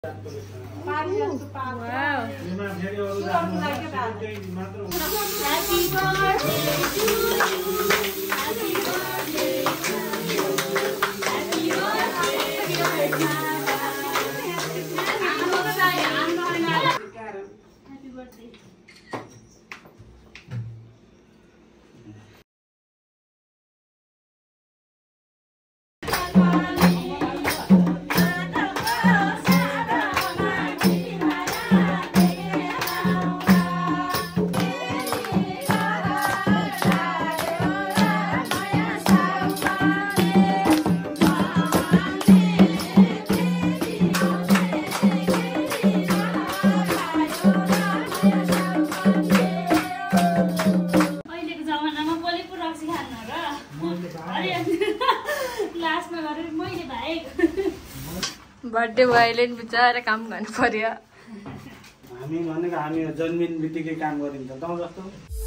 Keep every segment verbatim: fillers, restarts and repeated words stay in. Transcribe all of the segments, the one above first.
Birthday भइले नि बिचारा काम गर्नु पर्यो। हामी भनेको हामी जन्मिन बित्तिकै काम गरिन्छ गाउँ जस्तो।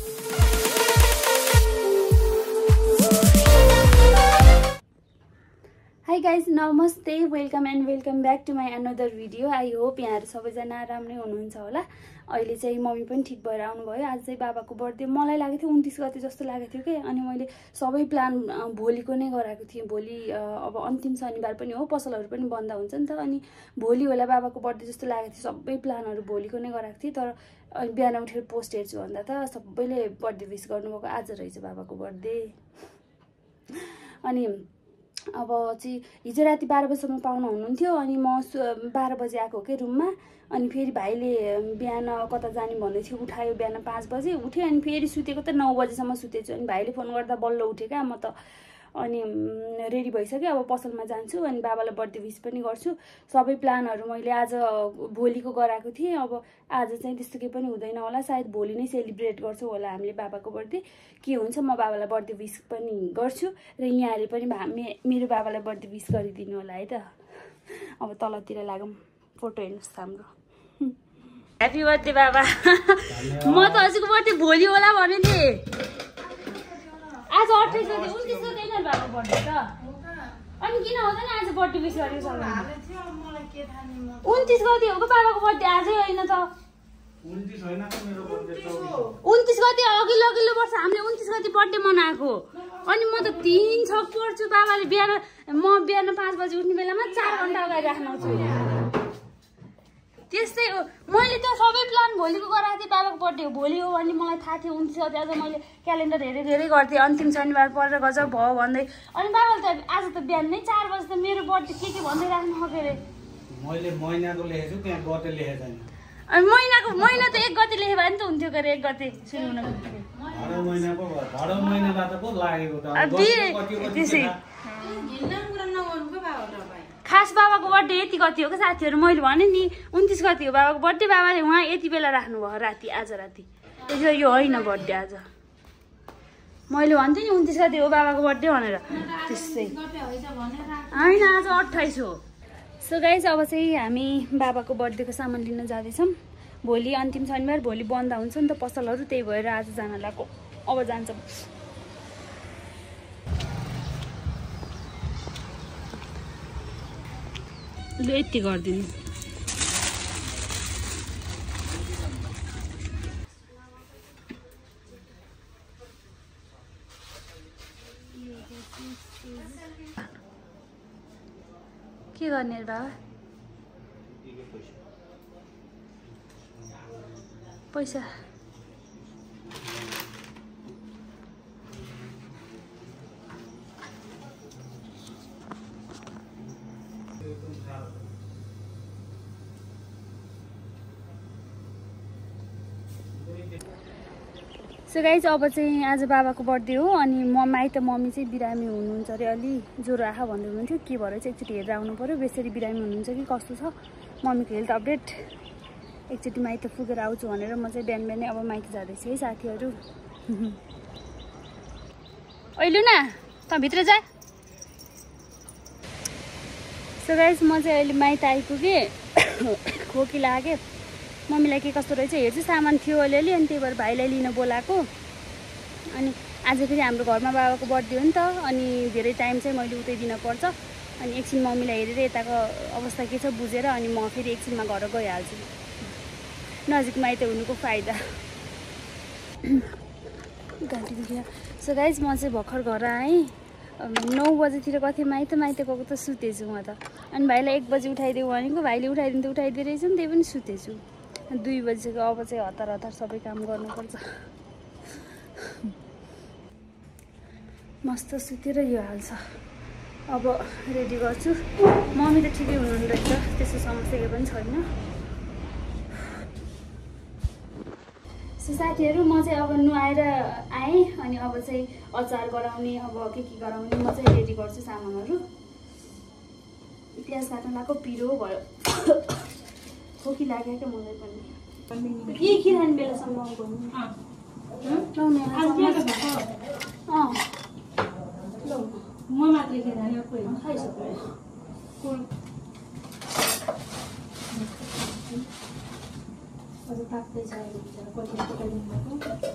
हाई गाइज, नमस्ते, welcome and welcome back to my another video. I hope यहाँहरू सबैजना राम्रै हुनुहुन्छ होला। अहिले चाहिँ मम्मी पनि ठिक भएर आउनुभयो। आज चाहिँ बाबाको बर्थडे मलाई लागेको थियो उन्तिस गते जस्तो लागेको थियो कि, अनि मैले सबै प्लान भोलिको नै गराएको थिएँ। भोलि अब अन्तिम शनिबार पनि हो, पसलहरू पनि बन्द हुन्छ नि त, अनि भोलि होला बाबाको बर्थडे जस्तो लागेको थियो। सबै प्लानहरू भोलिको नै गराएको थिएँ, तर बिहान उठेर पोस्ट हेर्छु भन्दा त सबैले बर्थडे विस गर्नुभएको। आज रहेछ बाबाको बर्थडे। अनि अब चाहिँ हिजो राति बाह्र बजीसम्म पाहुना हुनुहुन्थ्यो, अनि म बाह्र बजी आएको के रुममा। अनि फेरि भाइले बिहान कता जाने भन्दै थियो, उठायो बिहान पाँच बजे उठेँ। अनि फेरि सुतेको त नौ बजीसम्म सुतेछु। अनि भाइले फोन गर्दा बल्ल उठेँ क्या म त। अनि रेडी भइसक्यो, अब पसलमा जान्छु, अनि बाबालाई बर्थडे विस पनि गर्छु। सबै प्लानहरू मैले आज भोलिको गराएको थिएँ। अब आज चाहिँ त्यस्तो केही पनि हुँदैन होला, सायद भोलि नै सेलिब्रेट गर्छौँ होला हामीले बाबाको बर्थडे। के हुन्छ म बाबालाई बर्थडे विस पनि गर्छु, र यहाँहरूले पनि मेरो बाबालाई बर्थडे विस गरिदिनु होला है त। अब तलतिर लागौँ, फोटो हेर्नुहोस् हाम्रो। ह्याप्पी बर्थडे बाबा। म त हजुरको बर्थडे भोलि होला भने नि, आज अट्ठाइस गते उन्तिस गते होइन बाबाको बर्थडे त, अनि किन हुँदैन आज बर्थडे विस गरेको छ भने? उन्तिस गते हो बाबाको बर्थडे, आजै होइन त। उन्तिस गते अघिल्लो अघिल्लो वर्ष हामीले उन्तिस गते बर्थडे मनाएको, अनि म त तिन छक पढ्छु। बाबाले बिहान म बिहान पाँच बजी उठ्ने बेलामा चार घन्टा अगाडि राख्नु त्यस्तै हो। मैले त्यो सबै प्लान भोलिको गराएको थिएँ। बाबाको बर्थडे हो भोलि हो भने मलाई थाहा थियो उन्तिस गते। आज मैले क्यालेन्डर हेरेर हेरेर गर्थेँ, अन्तिम शनिबार परेर गजब भयो भन्दै। अनि बाबाले त आज त बिहान नै चार बजी त मेरो बर्थडे के के भन्दै राख्नु हो के अरे। मैले महिनाको लेखेछु, त्यहाँ गते लेखेको छैन। अनि महिनाको महिना त एक गते लेखे भए नि त हुन्थ्यो के अरे, एक गते सुरु हुन बित्तिकै। भदौ महिना पो भयो, भदौ महिनाबाट पो लागेको त। त्यसै खास बाबाको बर्थडे यति गति हो क्या साथीहरू। मैले भने नि उन्तिस गति हो बाबाको बर्थडे। बाबाले उहाँ यति बेला राख्नुभयो राति, आज राति। त्यसो यो होइन बर्थडे आज। मैले भन्थेँ नि उन्तिस गति हो बाबाको बर्थडे भनेर, त्यस्तै होइन, आज अट्ठाइस हो। सो गाइज, अब चाहिँ हामी बाबाको बर्थडेको सामान लिन जाँदैछौँ। भोलि अन्तिम शनिबार, भोलि बन्द हुन्छ नि त पसलहरू, त्यही भएर आज जान लागेको। अब जान्छौँ। लु यति गरिदिनु। के गर्ने रे बाबा? पैसा सो गाइज, अब चाहिँ आज बाबाको बर्थडे हो, अनि म माइत मम्मी चाहिँ बिरामी हुनुहुन्छ अरे, अलि ज्वरो आँखा भन्दै हुनुहुन्थ्यो। के भएर चाहिँ एकचोटि हेरेर आउनु पऱ्यो, बेसरी बिरामी हुनुहुन्छ कि कस्तो छ। मम्मीको हेल्थ अपडेट एकचोटि माइत पुगेर आउँछु भनेर म चाहिँ बिहान बिहानै अब माइत जाँदैछु है साथीहरू। ओइ लु न, त भित्र जा। सो गाइज, म चाहिँ अहिले माइत आइपुगेँ, खोकी लाग्यो। मम्मीलाई के कस्तो रहेछ हेर्छु, सामान थियो अलिअलि, अनि त्यही भएर भाइलाई लिन बोलाएको। अनि आज फेरि हाम्रो घरमा बाबाको बर्थडे हो नि त, अनि धेरै टाइम चाहिँ मैले उतै दिन पर्छ। अनि एकछिन मम्मीलाई हेरेर यताको अवस्था के छ बुझेर अनि म फेरि एकछिनमा घर गइहाल्छु। नजिक माइत हुनुको फाइदा। घाँटी दुख्यो। सो गाइज म चाहिँ भर्खर घर आएँ। नौ बजीतिर कति माइत माइत गएको त सुतेछु म त। अनि भाइलाई एक बजी उठाइदियो भनेको भाइले उठाइदिनु त उठाइदिए रहेछ नि, त्यही पनि सुतेछु। दुई बजीसक्यो अब चाहिँ हतार हतार सबै काम गर्नुपर्छ। मस्त सुतेर यो हाल्छ। अब रेडी गर्छु। मम्मी त ठिकै हुनुहुन्न रहेछ, त्यस्तो समस्या केही पनि छैन। सो साथीहरू म चाहिँ अब नुहाएर आएँ अनि अब चाहिँ अचार गराउने अब के के गराउने म चाहिँ रेडी गर्छु सामानहरू। प्याज काट्न लगाएको पिरो भयो। खोकी लाग्यो क्या मलाई पनि। के के खाने बेलासम्म गर्नु अँ ल म मात्रै खाने खाइसक्यो। अझ पाक्दैछ अहिले बिचरा कति पकाइदिनु भएको।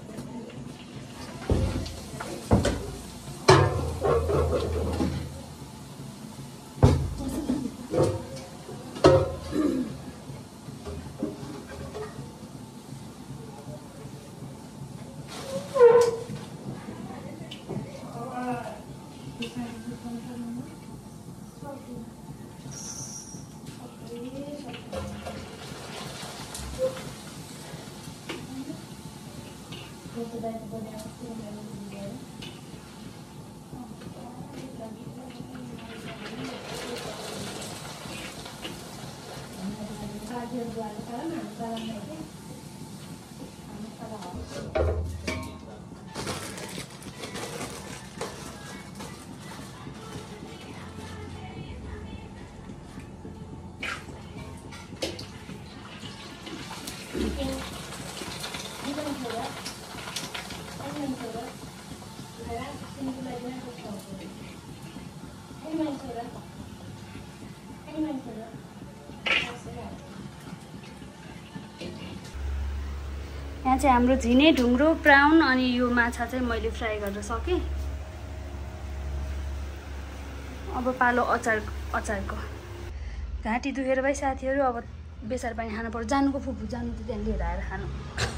यहाँ चाहिँ हाम्रो झिने ढुङ्ग्रो प्राउन अनि यो माछा चाहिँ मैले फ्राई गरेर सकेँ। अब पालो अचार अचारको। घाँटी दुखेर भाइ साथीहरू अब बेसार पानी खानु पर्छ। जानुको फुपू जानु त त्यहाँ लिएर आएर खानु।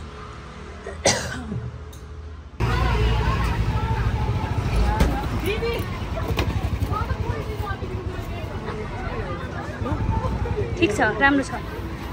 ठिक छ, राम्रो छ।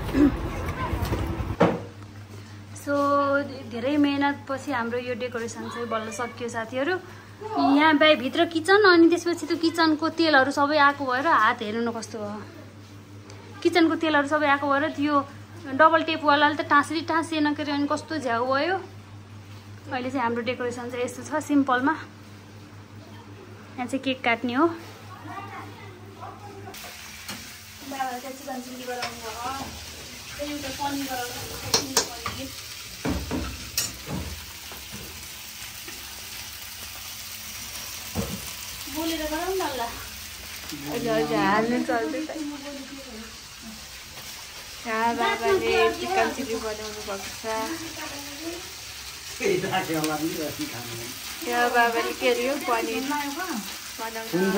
सो धेरै मेहनतपछि हाम्रो यो डेकोरेसन चाहिँ बल्ल सकियो साथीहरू। यहाँ बाई भित्र किचन अनि त्यसपछि त किचनको तेलहरू सबै आएको भएर हात हेर्नु न कस्तो भयो। किचनको तेलहरू सबै आएको भएर त्यो डबल टेपवालाले त टाँसरी टाँसिएन के अरे अनि कस्तो झ्याउ भयो। अहिले चाहिँ हाम्रो डेकोरेसन चाहिँ यस्तो छ सिम्पलमा। यहाँ चाहिँ केक काट्ने हो। बाबाले चाहिँ चिकन चिल्ली गराउनु भयो। एउटा पनिर गराउनु पनिर बोलेर गरौँ न ल। हाल्नु चल्दैछ। यहाँ बाबाले चिकन चिल्ली बनाउनु भएको छ। यहाँ बाबाले के अरे पनिर बनाउनु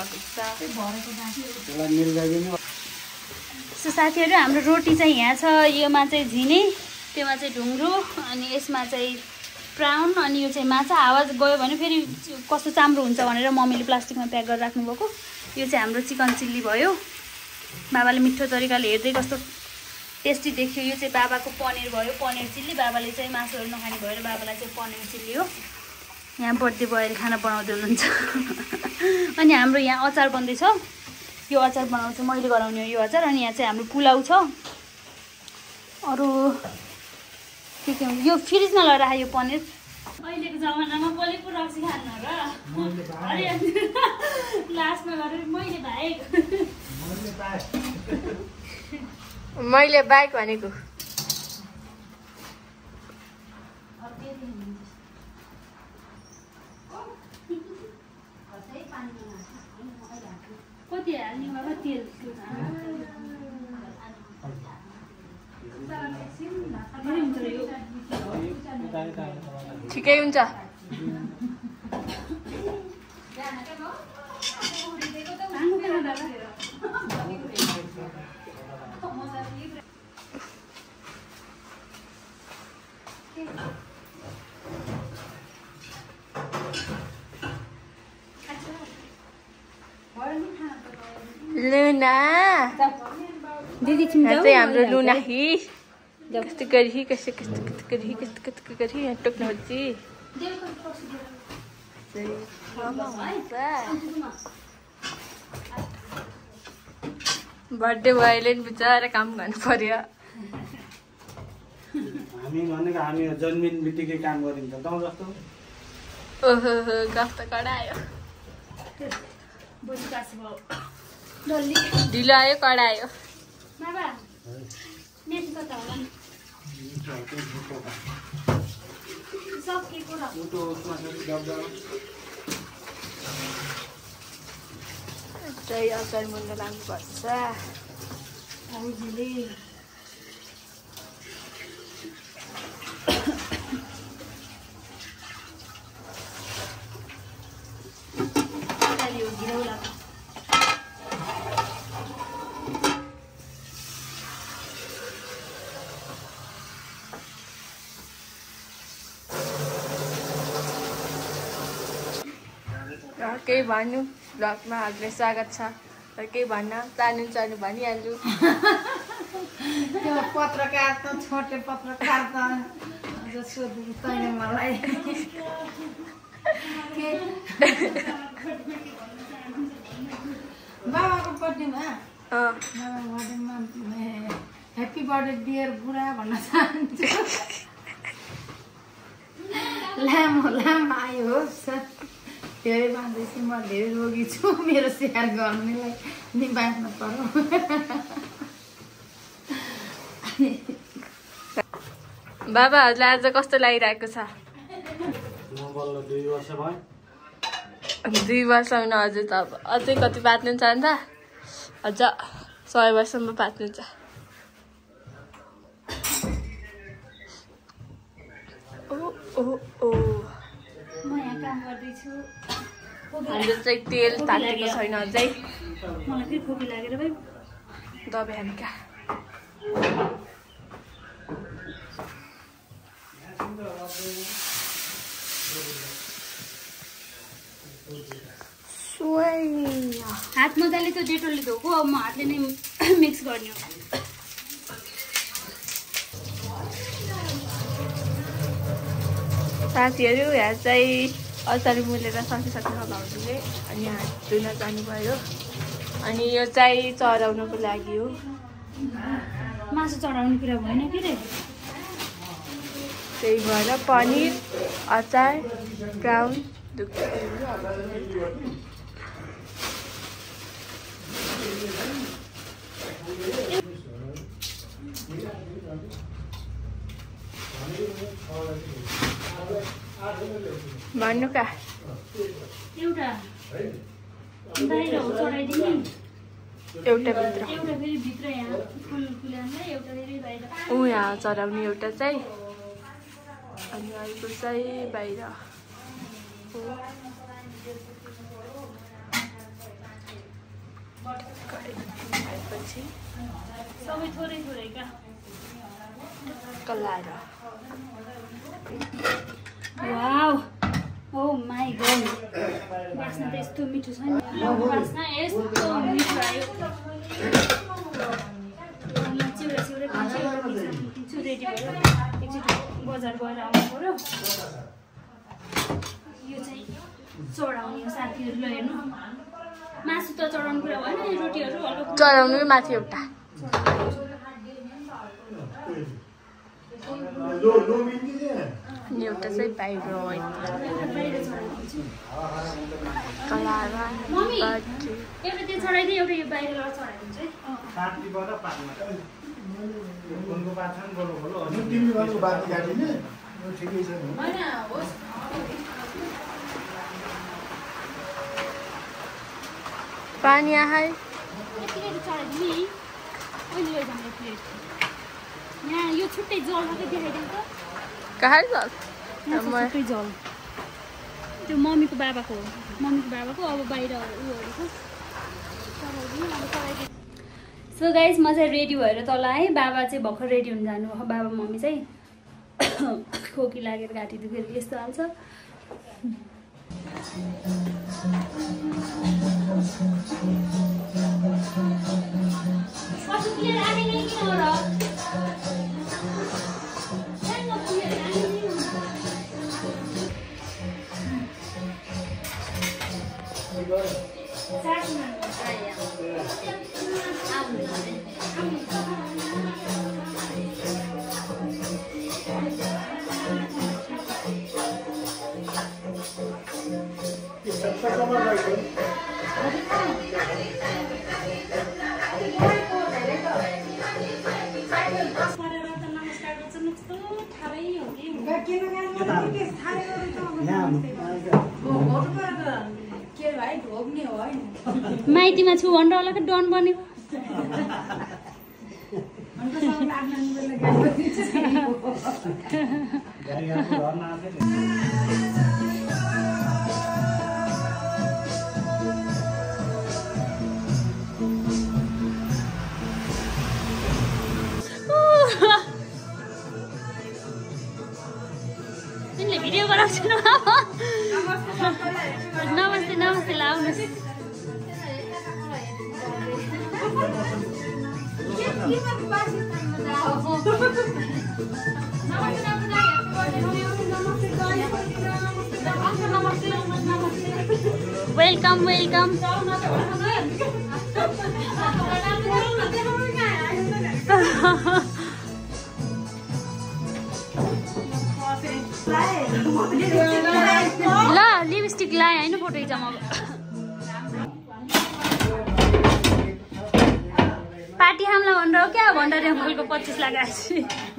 भएको छ। सो साथीहरू हाम्रो रोटी चाहिँ यहाँ छ। योमा चाहिँ झिने, त्योमा चाहिँ ढुङ्ग्रो अनि यसमा चाहिँ प्राउन अनि यो चाहिँ माछा। आवाज गयो भने फेरि कस्तो चाम्रो हुन्छ भनेर मम्मीले प्लास्टिकमा प्याक गरेर राख्नुभएको। यो चाहिँ हाम्रो चिकन चिल्ली भयो। बाबाले मिठो तरिकाले हेर्दै कस्तो टेस्टी देखियो। यो चाहिँ बाबाको पनिर भयो, पनिर चिल्ली। बाबाले चाहिँ मासुहरू नखाने भएर बाबालाई चाहिँ पनिर चिल्ली हो। यहाँ बर्थडे बोयले खाना बनाउँदै हुनुहुन्छ। अनि हाम्रो यहाँ अचार बन्दैछ। यो अचार बनाउँछु मैले गराउने हो यो अचार। अनि यहाँ चाहिँ हाम्रो पुलाउ छ। अरू के के हुन्छ यो फ्रिजमा लगेर राख्यो पनिर। अहिलेको जमानामा कसले पो रक्सी खान्न र। अरे लास्टमा गरेर मैले बाहेक मैले बाइक भनेको कति हाल्ने बाबा तेल ठिकै हुन्छ। सानो लुना दिदी तिमी जाऊ चाहिँ हाम्रो लुना हि कस्तो गरी कस्तो कस्तो कस्तो गरी कस्तो कस्तो गरी यहाँ टोक्न खोज्छ बर्थडे भएले नि बिचरा काम गर्नु पर्यो हामी भनेको हामी जन्मिन बित्तिकै काम गरिन्छ गाउँ जस्तो ओहो गफ त कडायो ढिलो आयो कडायो बाबा मेथी कता होला नि सकिएको र चाहिँ अचार मुन्नु लाग्नुपर्छ आउजीले केही भन्नु ब्लगमा हजुरलाई स्वागत छ र केही भन्न चाहनुहुन्छ भने भनिहाल्छु त्यो पत्रकार त छोटे पत्रकार त सोध्नु तैँले मलाई बाबाको बर्थडेमा बाबाको बर्थडेमा ह्याप्पी बर्थडे डियर बुढा भन्न चाहन्छु लामो लामो आयो होस् धेरै बाँच्दैछु म धेरै रोगी छु मेरो स्याहार गर्नेलाई नि बाँच्नु पर्यो बाबाहरूलाई आज कस्तो लागिरहेको छ दुई वर्ष भयो दुई वर्ष हुन हजुर त अब अझै कति बाँच्नु चाहन्छ अझ सय वर्षसम्म बाँच्नुहुन्छ ओ ओ ओ म यहाँ काम गर्दैछु हाम्रो चाहिँ तेल तातेको छैन अझै मलाई फेरि खोकी लागेर भाइ दबाई हाल्नु क्या हात मजाले त्यो डेटोलले धोको अब म हातले नै मिक्स गर्ने हो साथीहरू यहाँ चाहिँ अचार मुलेर सकिसक्नु भाउजूले अनि हात धुन जानुभयो अनि यो चाहिँ चढाउनको लागि हो मासु चढाउने कुरा भएन के रे त्यही भएर पनिर अचार ब्राउन भन्नु का एउटा बाहिर हो चढाइदिने एउटा भित्र एउटा फेरि भित्र यहाँ फुल फुलानलाई एउटा फेरि बाहिर ऊ यहाँ चढाउने एउटा चाहिँ अनि अर्को चाहिँ बाहिर भएपछि सबै थोरै थोरै का कलाएर वाउ ओ माई गॉड वासना त यस्तो मिठो छ नि वासना यस्तो मिठो आयो चिउरा चिउरा किन्छु रेडी भयो एकचोटि बजार गएर आउनु पऱ्यो यो चाहिँ चढाउने साथीहरू ल हेर्नु मासु त चढाउनु कुरा भएन रोटीहरू हल्का चढाउनु माथि एउटा अनि एउटा चाहिँ बाहिर कलारमा मम्मी एउटा त्यो चढाइदिए एउटा यो बाहिर लगेर चढाइदिन्छ है पार्टीबाट पार्टीमा उनको पाछान बोलो बोलो तिमीले भनेको बात गाडिने ठिकै छ होइन होस् पानी आए यतिकै चढाइदिने अहिले लैजाने प्लेट यहाँ यो छुट्टै जल मात्रै देखाइदिउँ त कहाँ छ यहाँ छ छुट्टै जल त्यो मम्मीको बाबाको हो मम्मीको बाबाको अब बाहिर उयोहरू छ सो गाइस म चाहिँ रेडी भएर तल आएँ। बाबा चाहिँ भर्खर रेडी हुन जानु भयो। बाबा मम्मी चाहिँ खोकी लागेर घाँटी दुखेर यस्तो हाल्छ। माइतीमा छु भनेर होला कि डन बनेको। तिमीले भिडियो गराउँछु न। नमस्ते नमस्ते लाउनुहोस्। Welcome welcome. ल लिपस्टिक लाएँ होइन फोटो खिचाउँ अब। पार्टी हामीलाई भनेर हो क्या भण्डारी अङ्कलको पच्चिस लाख आएपछि।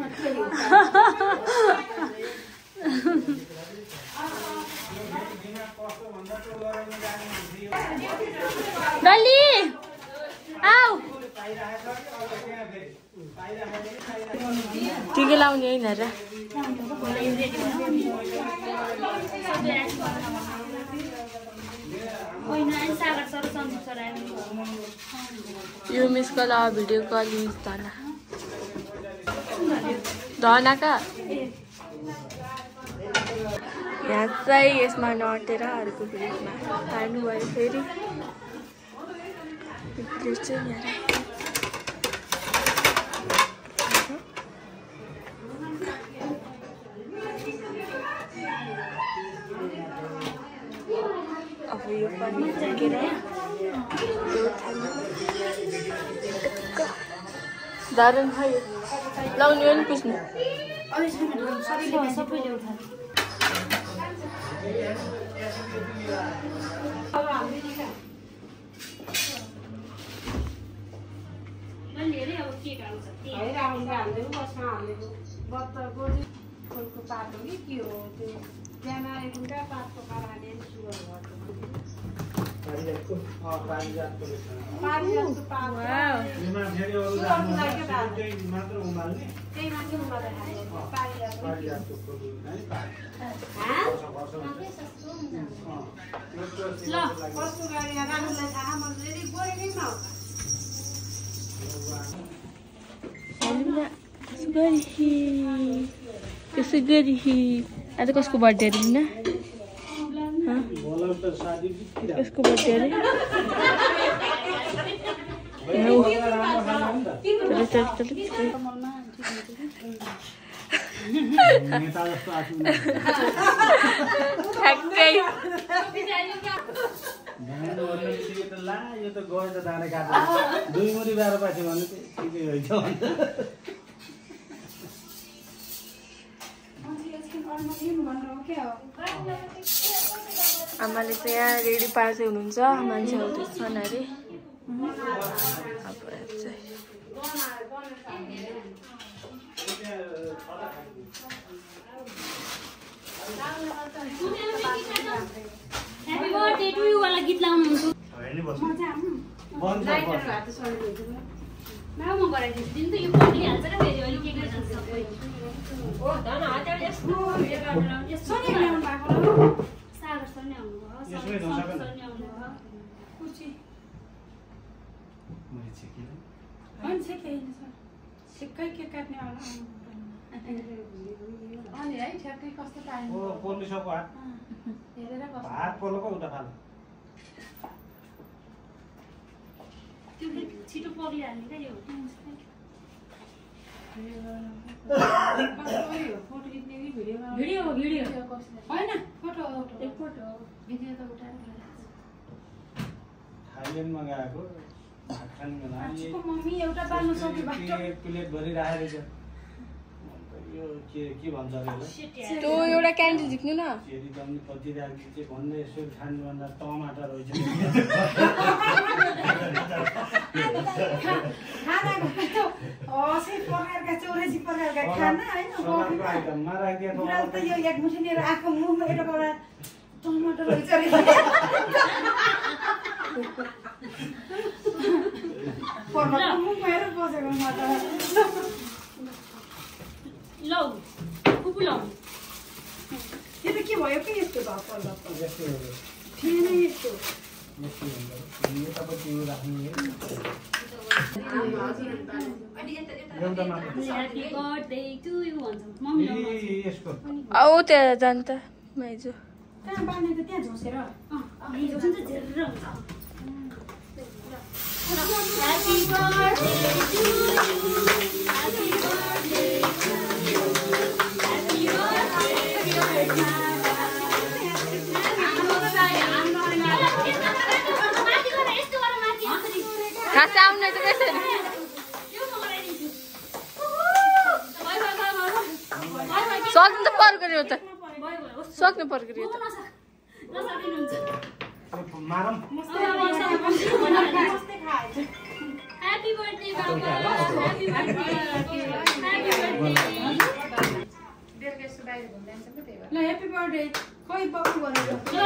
डल्ली आऊ। टिका लाउने होइन र। यो miss call video call use धना धना का यहाँ चाहिँ यसमा नटेर अर्को भिडियोमा हाल्नुभयो फेरि चाहिँ यहाँ अब यो पनि सकेर दारुण भयो लाउने हो नि पुस्नु। त्यसै गरी आज कसको बर्थडे अरे लिना? यसको बर्थडे अरे। आमाले चाहिँ यहाँ रेडी पार्दै हुनुहुन्छ मान्छेहरू छन् अरे। अब चाहिँ ह्यापी बर्थडे टु यु वाला गीत लाउनुहुन्छ। म गराइदिन्छु नि त यो पढिहाल्छ र फेरि अलिक के गर्छ सबै। हो धन हतार यसको यसो नि ल्याउनु भएको सागर सर नि आउनु भयो। यसमै धोसा पनि आउनु भयो। कुची मैले छेकिन होइन छेके सिक्कै के काट्ने होला अनि है ठ्याक्कै कस्तो टाइम ओ पोलिसको हात हेरेर बस्नु हात पोलोको उता फाल त्यो छिटो पग्लिहाल्ने क्या यो फोटो खिच्ने कि भिडियो भिडियो हो भिडियो होइन फोटो फोटो भिडियो त उठाएर थाइल्यान्डमा गएको भात खाने बेला मम्मी एउटा बाल्नु सक्यो बाटो प्लेट भरि राखेको छ यो के के भन्छ अरे त्यो एउटा क्यान्डी झिक्नु न फेरि पनि कति राखि चाहिँ भन्दै यसो खानुभन्दा टमाटर रहेछ खानाको त्यो हँसै प्रकारका चौरासी प्रकारका खाना होइन सलादको आइटममा राखिदिएको बुढाले त यो एक मुठी लिएर आएको मुखमा एउटा एउटा टमाटर रहेछ अरे पर्वतको मुखमा हेरेर बसेको म त लौ कुकु लौ यो त के भयो कि यस्तो भयो पर्वत यस्तो हो थिएन यस्तो यस्तो हुन्छ यो तपाईँ त्यो राख्ने एउटा मात्र ह्यापी बर्थडे टु यु भन्छ मम्मी ए यसको औ त्यहाँ जान्छ माइजो कहाँ बाँध्ने त त्यहाँ झोसेर अँ हिजो चाहिँ झेरेर हुन्छ happy birthday to you happy birthday happy birthday खास आउने त कसरी सक्नु त पर्क्यो त सक्नु पर्क्यो त मारम Happy birthday, Baba. Happy birthday. Happy birthday. ल ह्यापी बर्थडे खोइ बक्नु गरेर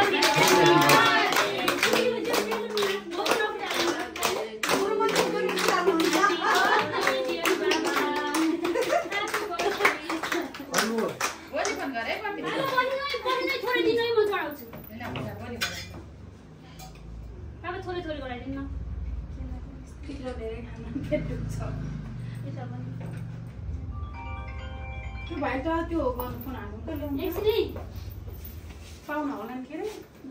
थोरै थोरै गराइदिनु न पिरो धेरै खाना पेट दुख्छ त्यो भाइ त त्यो गर्नु फोन हाल्नु कहिले एकछिन पाउन होला नि के अरे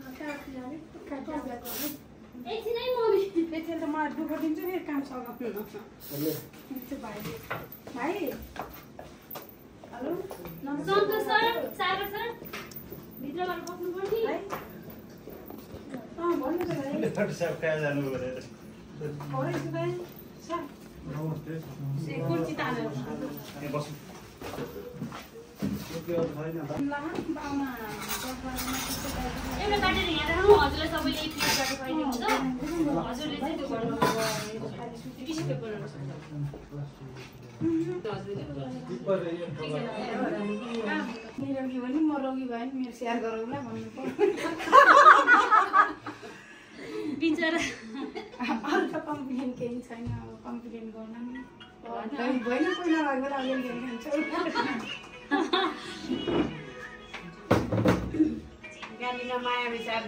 एकछिन है मम्मी त्यसले त मलाई दुःख दिन्छ फेरि काम सघाउनु त्यो भाइले भाइ hello Santosh sir Sagar sir भित्रबाट बस्नु पर्ने भाइ अँ भन्नु त भाइ सब कहाँ जानु भनेर हौरै छु भाइ सर नमस्ते ए कुर्ची तानेर ए बस त्यो छैन त ला पाउना एउटा काटेर यहाँ राख्नु हजुरलाई सबैले एक प्लेट काटेर खुवाइदिनुहुन्छ हजुरले चाहिँ त्यो गर्नु टिस्यु पेपरहरू निरोगी भने म रोगी भयो नि मेरो सेयर गरौँला भन्नु पर्यो बिचरा अरू त कम्प्लेन केही छैन अब कम्प्लेन गर्न नि होइन पहिला लगेर अलिअलि खान्छ माया विचार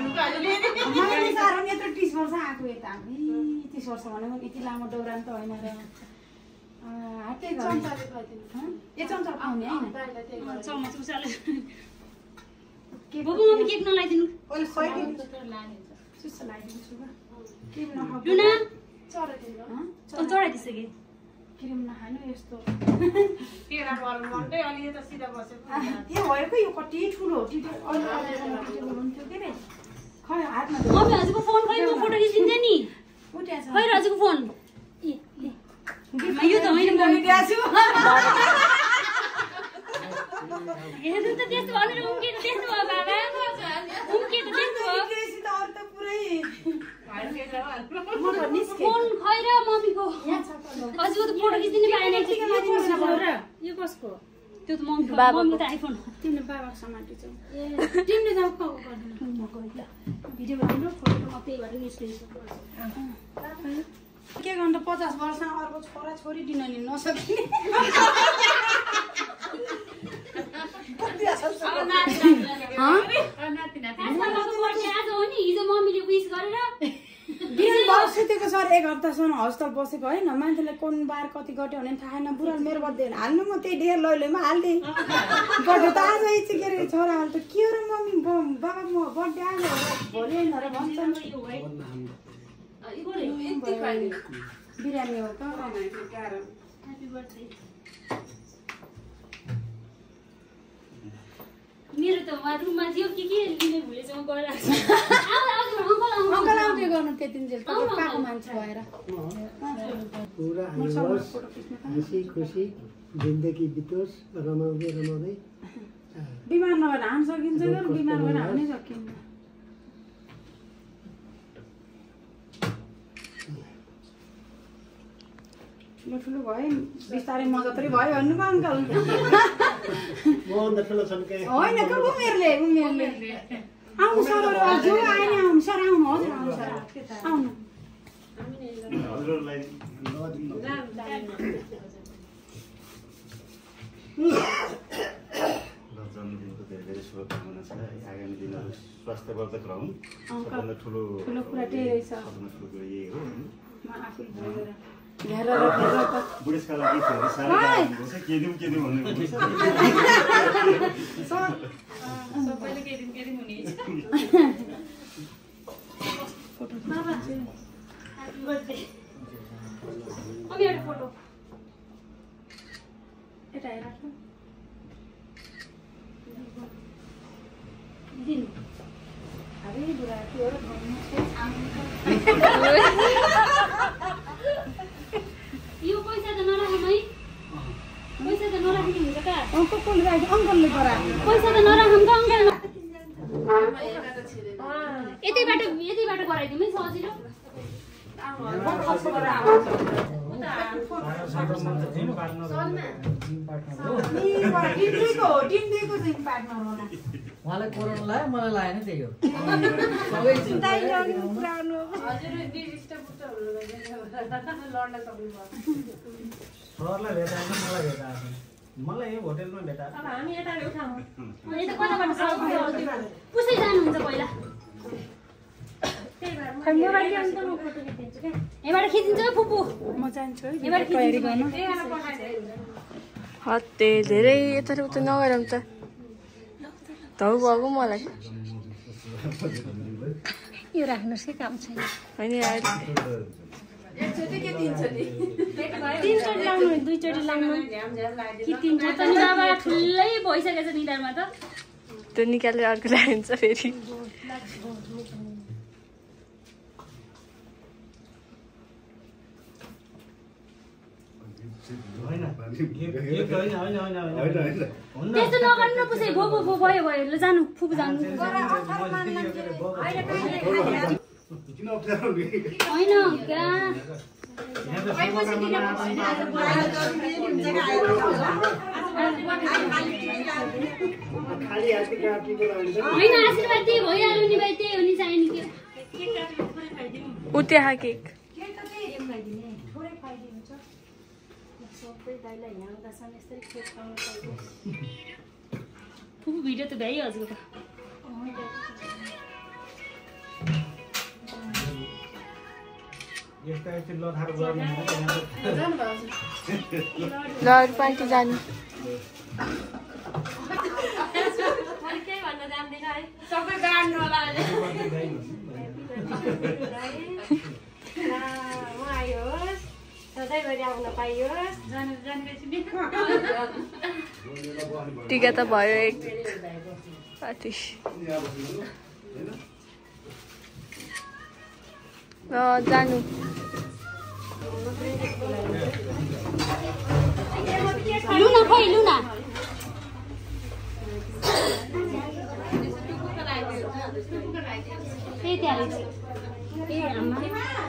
यत्रो तिस वर्ष आएको यता हामी तिस वर्ष भनेको यति लामो दौरान त होइन र हातै ए चम्चा पाउने होइन चम्मच उसाले बुबु मम्मी केक नलाइदिनु सुस्स लगाइदिन्छु लुना चढाइदिनु चढाइदिइसके क्रिम नखानु यस्तो तेरा बल मन्दै अलि त सिधा बसेको यो भएको यो कति ठुलो हुन्थ्यो के रे खै हातमा मम्मी हजुरको फोन खै म फोटो खिचिदिन्थे नि उठ्या छ खै हजुरको फोन ए यो त होइन मम्मी छु हेर्नु त त्यस्तो भनेर उम्के त त्यस्तो भयो बाबा उम्के त त्यस्तो भयो केसी त अरु त पुरै फोन खै र मम्मीको हजुरको त फोटो खिचिदिनु पाएन यो कसको त्यो त मम्मी मम्मीको त आइफोन तिमीले बाबाको सामान टिचौ तिमीले जाऊ कको गर्दैन म गइला भिडियो बनाउनु फोटो म त्यही भएर निस्किन्छु के गर्नु पचास वर्ष अर्को छोरा छोरी दिन नि नसकिने आज हो नि हिजो मम्मीले विश गरेर दिन वर्ष नसुतेको सर एक हप्तासम्म हस्पिटल बसेको होइन मान्छेले कुन बार कति गट्यो भने थाहा छैन बुढाले मेरो बर्थडे हाल्नु म त्यही ढेर लैलैमा हालिदिएँ बर्थडे त आज इच्छा के अरे छोरा हाल त के हो र मम्मी बाबा म बर्थडे आज भोलि होइन र भन्छन् बिरामी हो त मेरो त उहाँ रुममा थियो के के लिने भुलेछ म गइरहेको अङ्कल आउँदै गर्नु त्यति जेल पाएको मान्छे भएर पुरा हाँसी खुसी जिन्दगी बितोस् रमाउँदै रमाउँदै बिमार नभएर हान सकिन्छ क्या बिमार भएर हान्नै सकिन्न ठुलो भयो बिस्तारै मजतरी भयो भन्नु पो अङ्कल होइन के उमेरले उमेरले आउनु सर जो आएन आउनु सर आउनु हजुर आउनु सर आउनु जन्मदिनको धेरै धेरै शुभकामना छ आगामी दिनहरू स्वास्थ्यवर्धक रहन् सबभन्दा ठुलो ठुलो कुरा त्यही रहेछ सबभन्दा ठुलो कुरा यही हो बुढेसका लागि फेरि साह्रो के दिउँ के दिउँ भन्ने सबैले के दिन के दिन हुने फोटो बाबा ह्यापी बर्थडे अनि एउटा फोटो यता हेर दिन अरे बुढा के हो र यो पैसा त नराखौँ है पैसा त नराख्नु हुन्छ का अङ्कल कसले राख्यो अङ्कलले गरा पैसा त नराखौँ त अङ्कल यतैबाट यतैबाट गराइदिउँ है सजिलो उहाँलाई कोरोना लाग्यो मलाई लागेन त्यही हो सरलाई भेटाएन मलाई भेटाएन मलाई यो होटेलमा भेटाएन हामी यता उठाउँ यता कताबाट पुसै जानुहुन्छ पहिला यहाँबाट खिचिन्छ फुपू म जान्छु है तयारी गर्नु हत्ते धेरै यता उता नगरौँ त धौ भएको मलाई यो राख्नुहोस् कि काम छैन होइन तिनचोटि लाउनु दुईचोटि लाउनु कि तिनचोटि त नि बाबा ठुलै भइसकेछ निधारमा त त्यो निकालेर अर्को ल्याइन्छ फेरि त्यस्तो नगर्नु पुसै भो भो भो भयो भयो ल जानु फुपू जानु होइन क्या होइन आशीर्वाद त्यही भइहाल्यो नि भाइ त्यही हो नि चाहिने उ त्यहाँ केक फुपू भिडियो त भ्याइ हजुर त ल अरू पार्टी जानु केही भन्न जान्दैन है सबै गाड्नु होला आयोस् सधैँभरि आउन पाइयोस् जानु जानुपर्छ टिका त भयो एक पार्टी ल जानु लुना खोइ लुना त्यही त्यहाँ ए आमा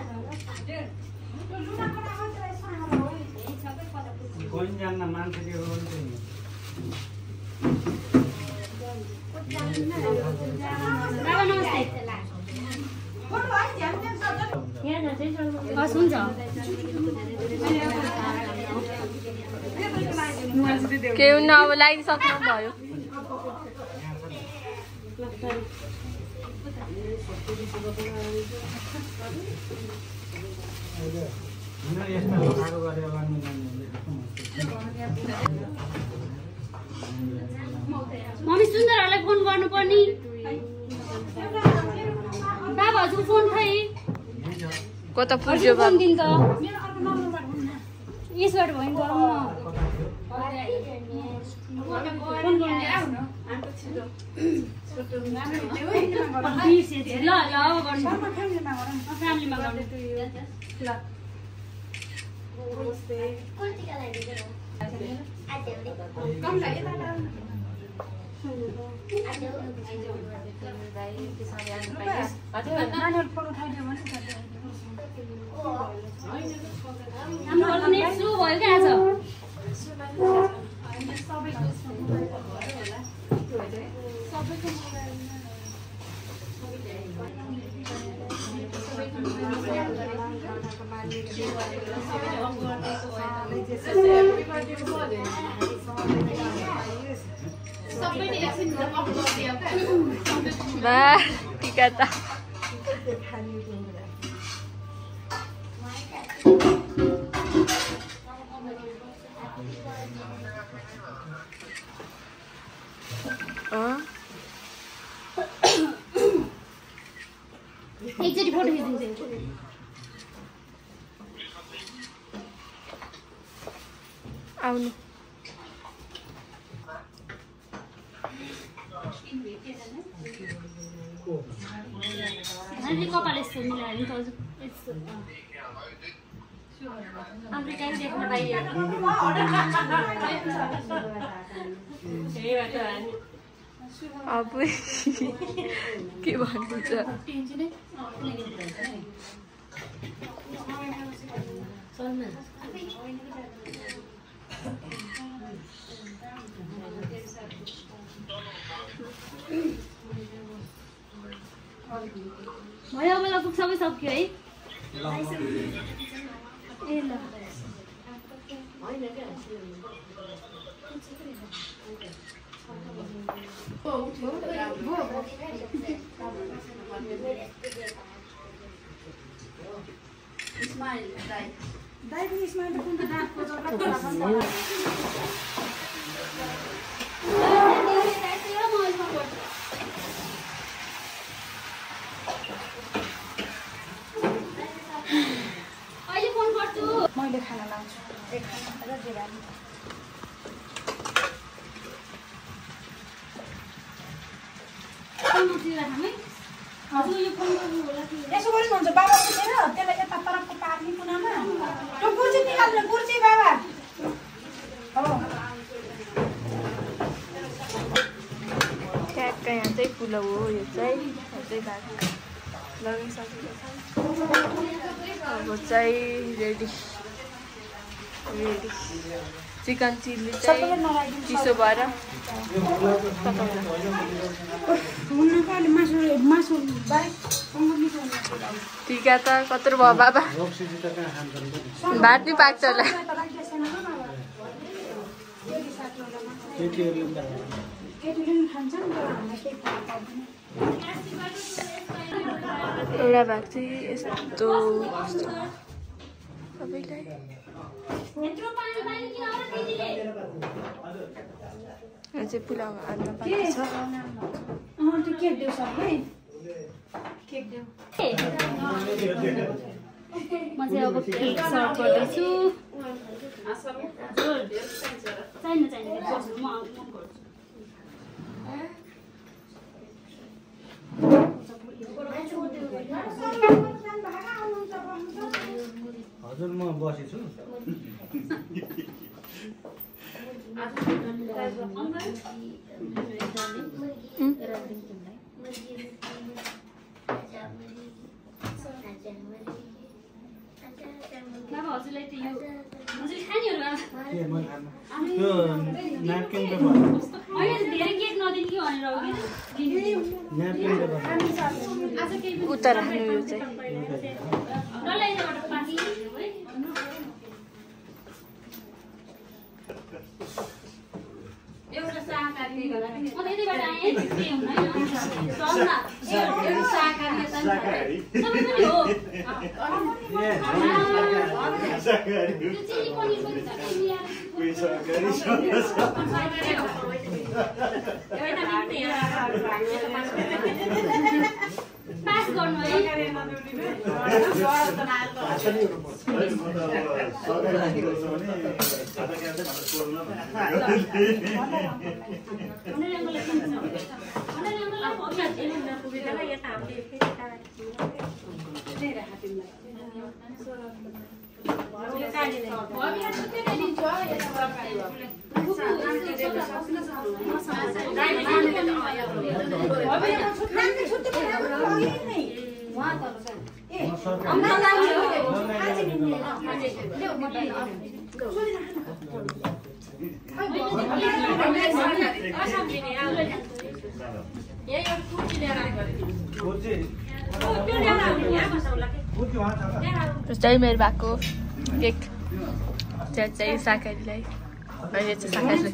कोही जान्न मान्छेले बाबा नमस्ते हस् हुन्छ के हुन्न अब लगाइसक्नु भयो यस्ता लोकाको गरेर लानु मम्मी सुन्दरहरूलाई फोन गर्नुपर्ने बाबा हजुर फोन खै कता पुग्यो फोन दिन त यसबाट भयो गरौँ न ल ल फ्यामिलीमा गर्नु ल स्लो भयो क्या आज Bah, dikata. Ah. एकचोटि फोटो खिचिदिन्छु आउनु हामीले कपाल यस्तो मिलाएर नि त हजुर यस्तो हाम्रो टाइम देख्न पाइयो अब के भन्नुहुन्छ भयो अब लगभग सबै सक्यो है ए ल अहिले फोन गर्छु मैले खाना लाउँछु एक खाना र बिरामी यसो गर्नु हुन्छ बाबा पुगेर त्यसलाई यता तरफको पार्ने कुनामा त्यो कुर्सी निकाल्नु कुर्सी बाबा हो ठ्याक्क यहाँ चाहिँ पुलाउ हो यो चाहिँ यो चाहिँ भात लगाइसकेको छ अब चाहिँ रेडी रेडी चिकन चिल्ली चाहिँ चिसो भएर टिका त कत्रो भयो बाबा भात नि पाक्छ होला एउटा भाग चाहिँ यस्तो सबैलाई यो चाहिँ पुलाउ हाल्न पाएको छ म चाहिँ अब केक सर्भ गर्दैछु चाहिन चाहिन म गर्छु हजुर म बसेछु बाबा हजुरलाई त यो हजुर खानेहरु के म खान्न त्यो न्यापकिन पे भयो अहिले धेरै केक नदिन कि भनेर हो कि न्यापकिन पे भयो आज केही उता राख्नु यो चाहिँ डल्लै यहाँबाट पानी है एउटा साका म त यतिबाट आएँ नि के हुँदैन चल न शाकाहारी त शाकाहारी तपाईँ पनि हो शाकाहारी त्यो चिली पनिर पनि छ कि मिलाएर कोही शाकाहारी पास गर्नु है चाहिँ मेरो भएको केक त्यो चाहिँ शाकाहारीलाई अहिले चाहिँ शाकाहारी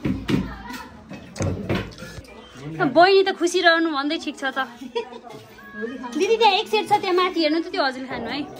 बहिनी त खुसी रहनु भन्दै ठिक छ त दिदी त्यहाँ एक सेट छ त्यहाँ माथि हेर्नु त त्यो हजुरले खानु है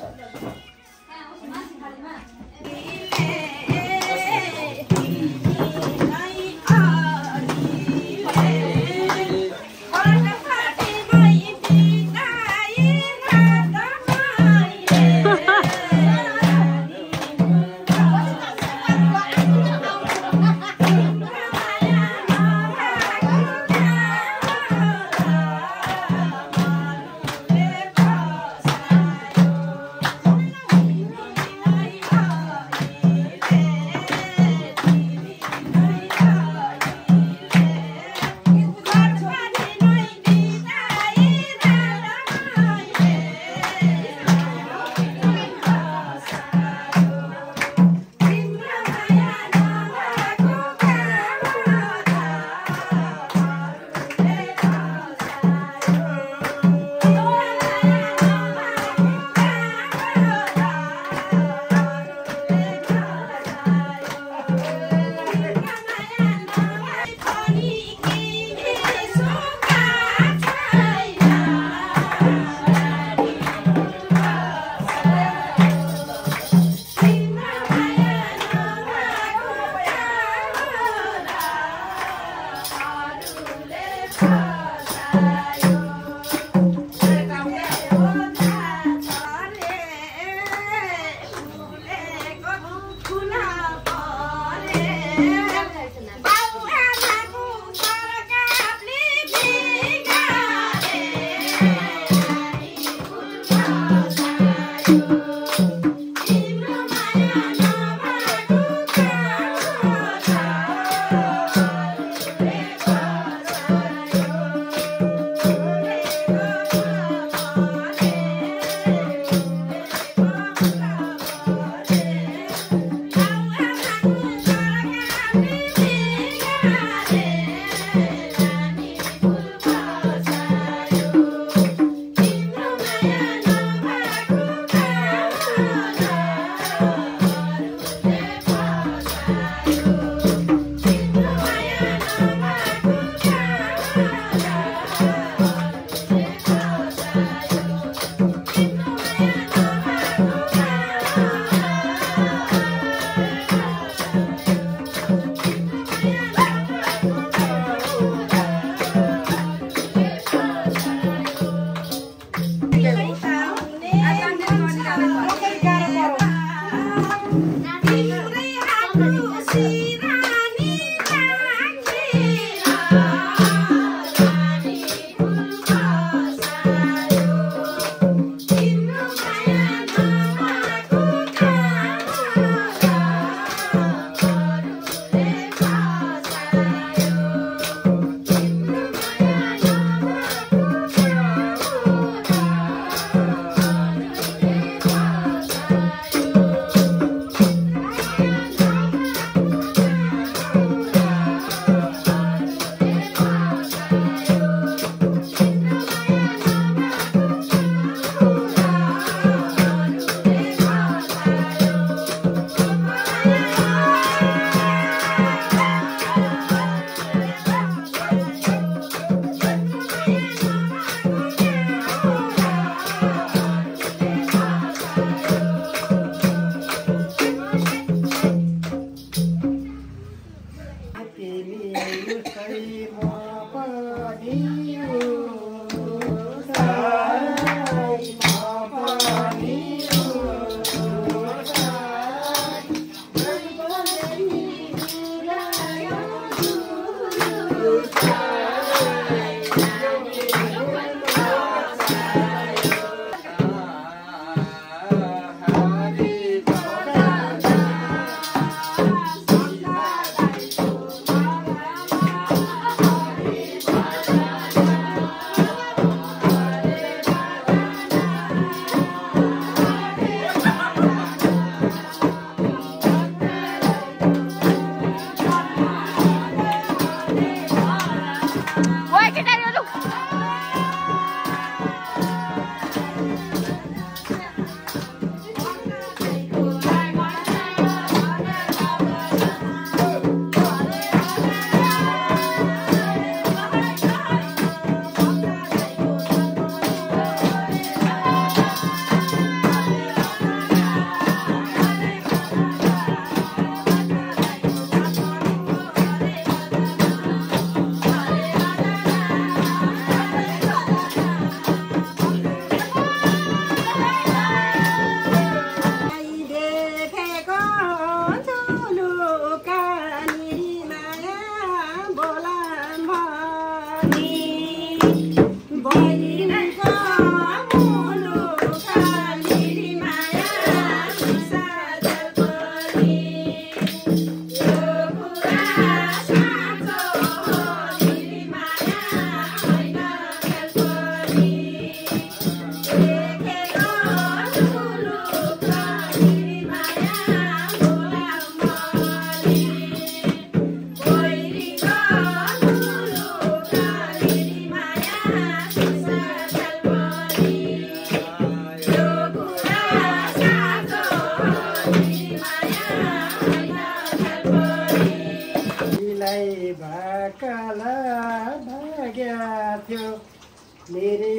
मेरी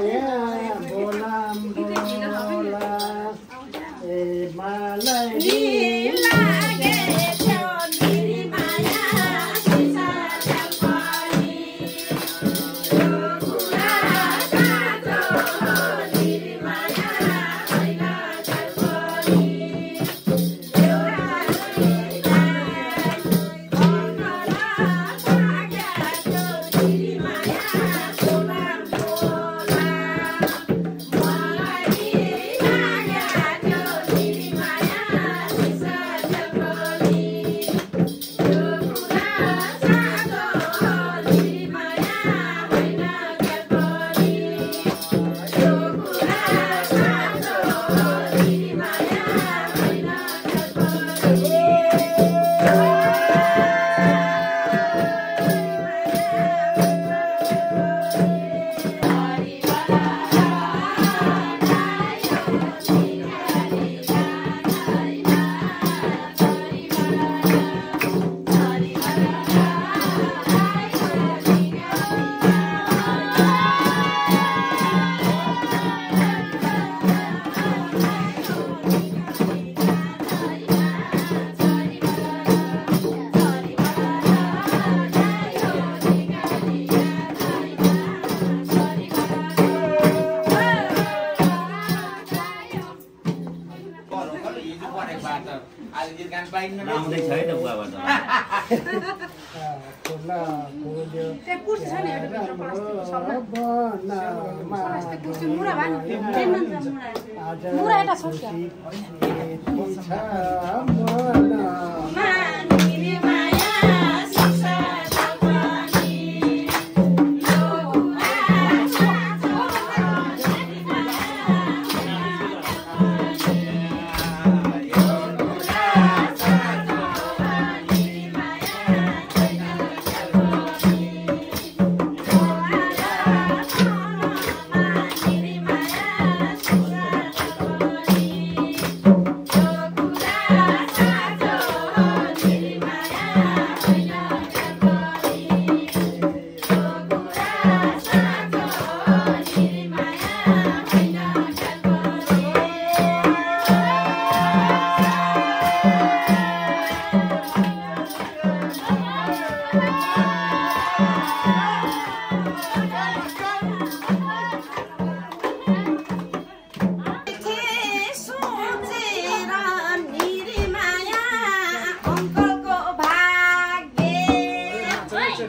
माया बोलाम बोला ए मलाई लागे थियो मेरी माया सिसा चलपनी कुरा सातो मेरी माया हैन चलपनी एउटा आउँदैछ है त बुवाबाट Thank you.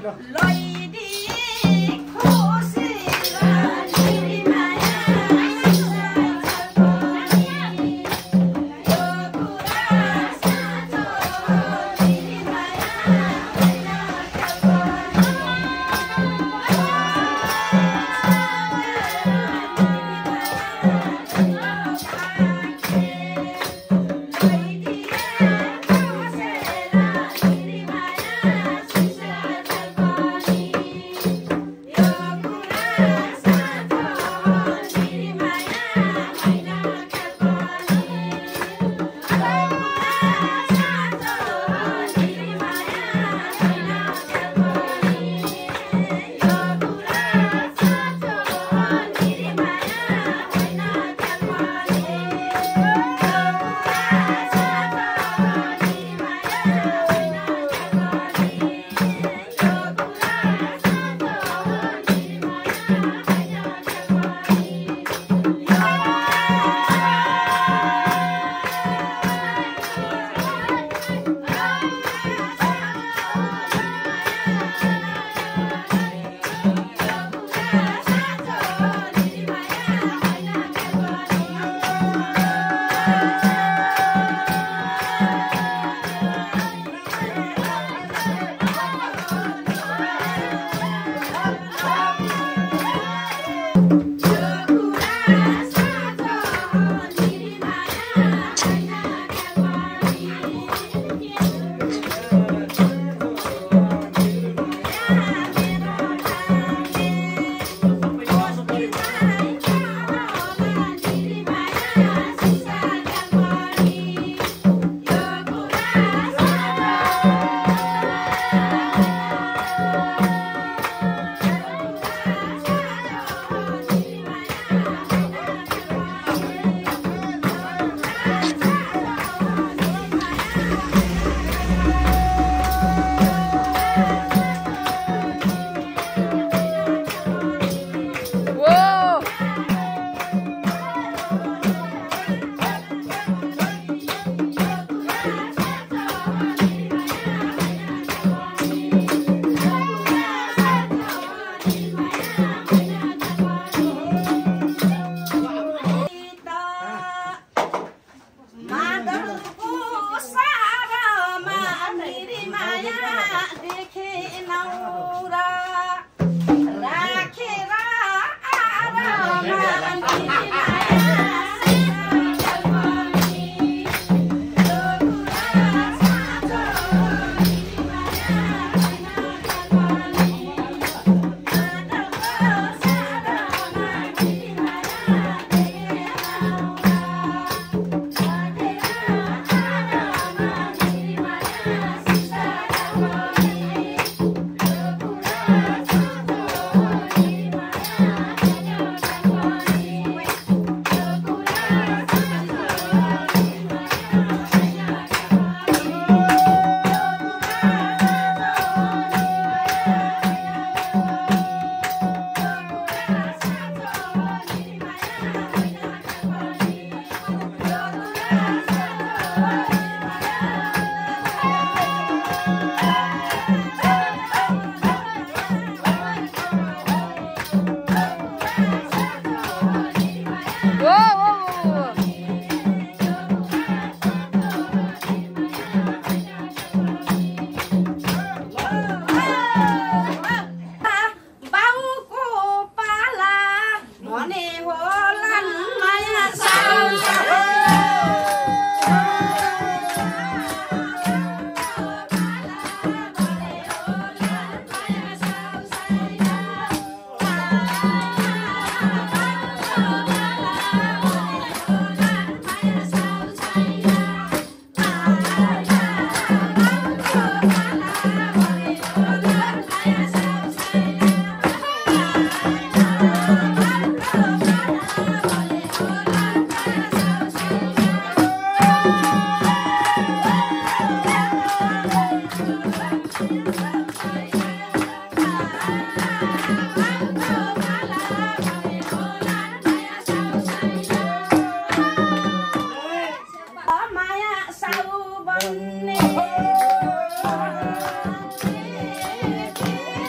साउ बन्ने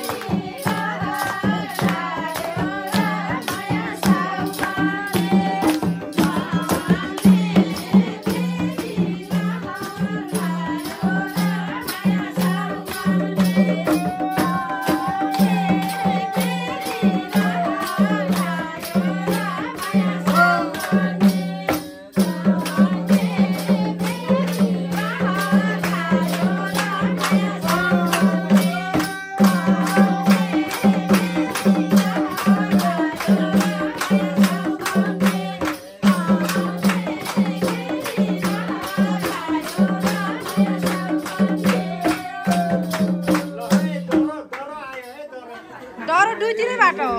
दुईतिरैबाट हो।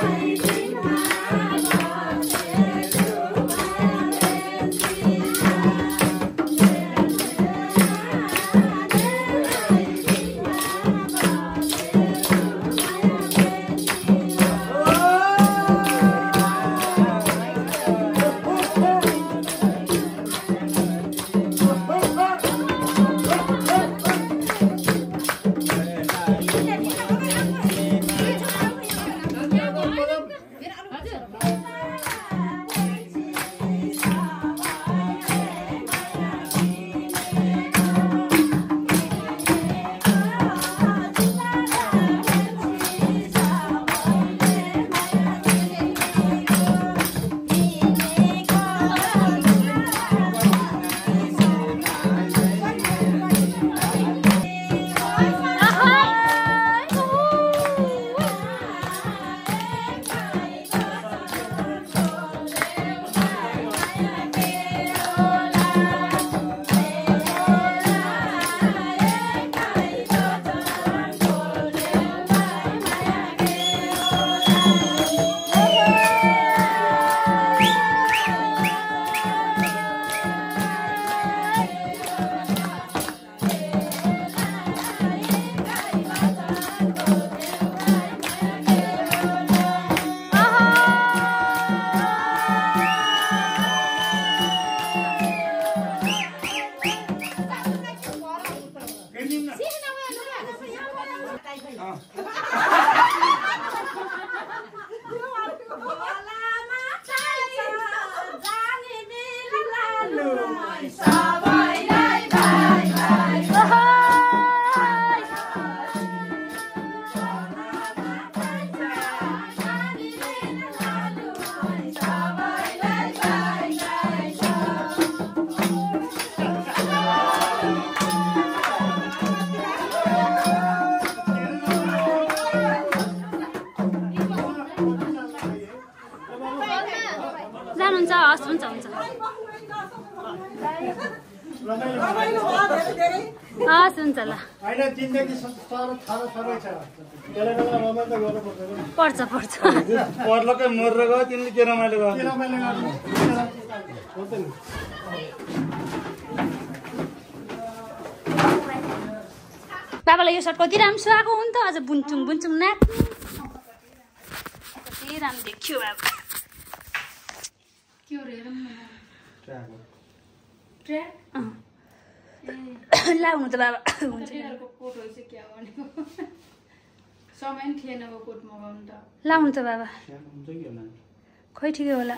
जानुहुन्छ हस् हुन्छ हुन्छ हस् हुन्छ ल पर्छ पर्छ पर्लकै मरेर गयो तिमीले के रमाइलो गयो बाबालाई यो सर्ट कति राम्रो सुहाएको हो नि त अझ बुन्छुङ बुन्छुङ नाच्नु कति राम्रो देखियो बाबा लाउनु त बाबा हुन्छ लाउनु त बाबा खै ठिकै होला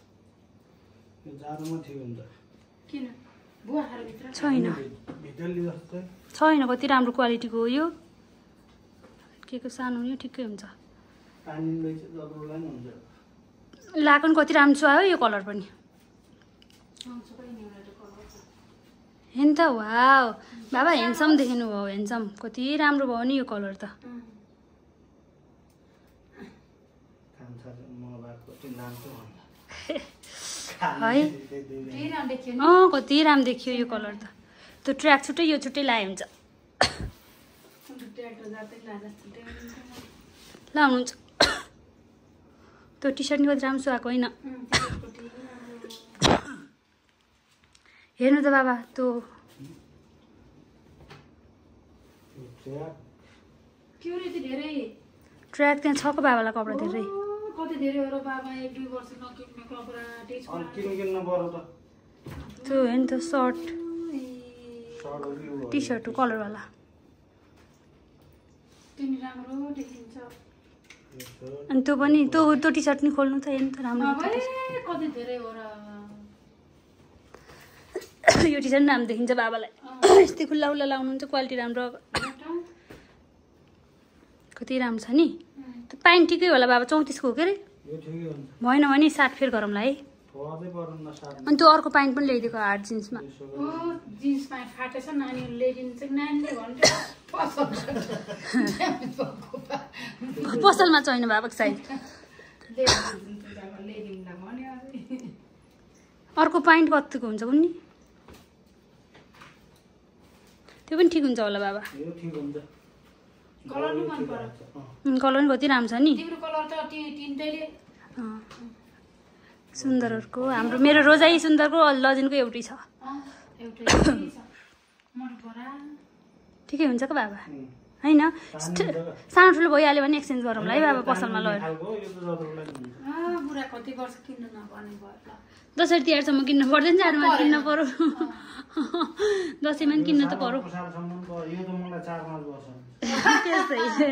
छैन छैन कति राम्रो क्वालिटीको हो यो के को सानो यो ठिकै हुन्छ लाएको नि कति राम्रो सुहायो यो कलर पनि हेन त वाउ बाबा हेन्सम देख्नु भयो हेन्सम कति राम्रो भयो नि यो कलर त है अँ कति राम्रो देखियो यो कलर त त्यो ट्र्याक छुट्टै यो छुट्टै लाए हुन्छ लाउनुहुन्छ त्यो टी सर्ट नि कति राम्रो सुहाएको होइन हेर्नु त बाबा त्यो ट्र्याक त्यहाँ छ को बाबालाई कपडा धेरै त्यो हेर्नु त सर्ट टी सर्ट कलरवाला अनि त्यो पनि त्यो त्यो टी सर्ट नि खोल्नु त हेर्नु त राम्रो यो टी सर्ट राम्रो देखिन्छ बाबालाई यस्तै खुल्ला खुल्ला लाउनुहुन्छ क्वालिटी राम्रो कति राम्रो छ नि त्यो पाइन ठिकै होला बाबा चौतिसको हो के अरे भएन भने सात फेर गरौँला है अनि त्यो अर्को पाइन पनि ल्याइदिएको हार्ड जिन्समा पसलमा छैन बाबाको साइज अर्को पाइन्ट कतिको हुन्छ कुन्नी त्यो पनि ठिक हुन्छ होला बाबा कलर नि मन पर्यो कलर पनि कति राम्रो छ नि तिम्रो कलर त तिनटैले सुन्दरहरूको हाम्रो मेरो रोजाई सुन्दरको लजेनको एउटै छ एउटै छ मन परा ठिकै हुन्छ के बाबा हैन सानो ठुलो भइहाल्यो भने एक्सचेन्ज गरौँला है बाबा पसलमा लगेर बुढा कति वर्ष किन्नु नपर्ने भयो दसैँ तिहारसम्म किन्नु पर्दैन जाडोमा किन्न पर्यो दसैँमा पनि किन्न त पर्यो यो त मलाई चार पाँच वर्ष त्यस्तै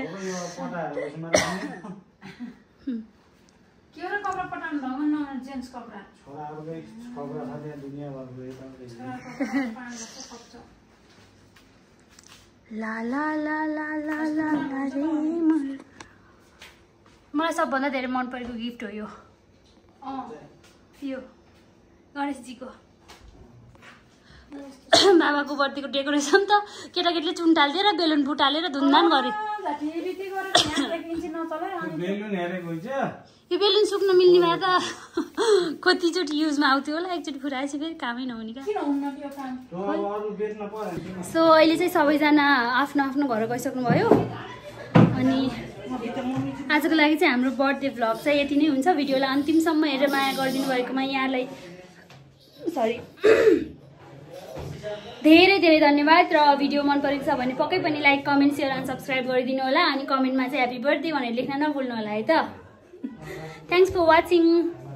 के र कपडा पटाउनु भएको न जेन्ट्स कपडा छोराहरुकै कपडा छ त्यहाँ दुनियाँभरको यता ला ला ला ला ला ला ला रे मलाई सबभन्दा धेरै मन परेको गिफ्ट हो यो यो गणेशजीको बाबाको बर्थडेको डेकोरेसन त केटाकेटीले चुन्टाल्दिएर बेलुन फुटालेर धुमधाम गरे यो बेलुन सुक्न मिल्ने भए त कतिचोटि युजमा आउँथ्यो होला एकचोटि फुटाएपछि फेरि कामै नहुने क्या सो अहिले चाहिँ सबैजना आफ्नो आफ्नो घर गइसक्नु भयो अनि आजको लागि चाहिँ हाम्रो बर्थडे भ्लग चाहिँ यति नै हुन्छ भिडियोलाई अन्तिमसम्म हेरेर माया गरिदिनु भएकोमा यहाँलाई सरी धेरै धेरै धन्यवाद र भिडियो मन परेको छ भने पक्कै पनि like comment share and subscribe गरिदिनु होला अनि कमेन्टमा चाहिँ ह्यापी बर्थडे भनेर लेख्न नभुल्नु होला है त थ्याङ्क्स फर वाचिङ